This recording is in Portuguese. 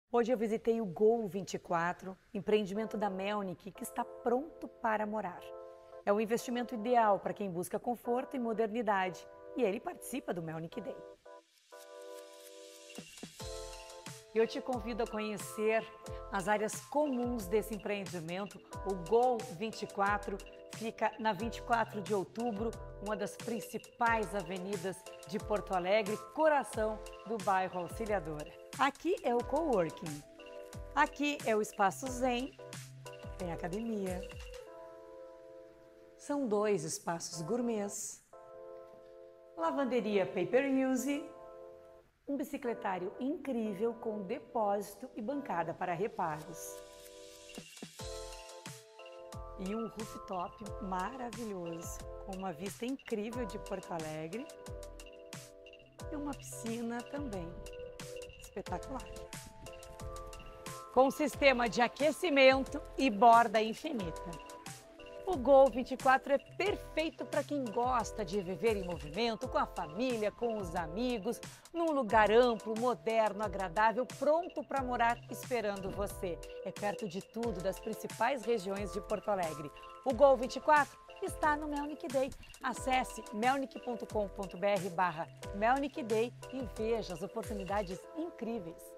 Hoje eu visitei o Gol 24, empreendimento da Melnick, que está pronto para morar. É o investimento ideal para quem busca conforto e modernidade, e ele participa do Melnick Day. Eu te convido a conhecer as áreas comuns desse empreendimento. O Gol 24 fica na 24 de outubro, uma das principais avenidas de Porto Alegre, coração do bairro Auxiliadora. Aqui é o coworking. Aqui é o espaço Zen, tem academia. São 2 espaços gourmets, lavanderia pay-per-use, um bicicletário incrível com depósito e bancada para reparos. E um rooftop maravilhoso, com uma vista incrível de Porto Alegre e uma piscina também espetacular. Com sistema de aquecimento e borda infinita. O Gol 24 é perfeito para quem gosta de viver em movimento, com a família, com os amigos, num lugar amplo, moderno, agradável, pronto para morar esperando você. É perto de tudo, das principais regiões de Porto Alegre. O Gol 24 está no Melnick Day. Acesse melnick.com.br/Melnick Day e veja as oportunidades incríveis.